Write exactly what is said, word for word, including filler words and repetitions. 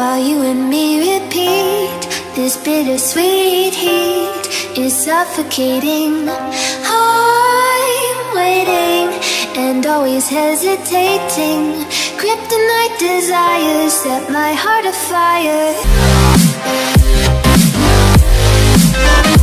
while you and me repeat. This bittersweet heat is suffocating. I'm waiting and always hesitating. Kryptonite desires set my heart afire.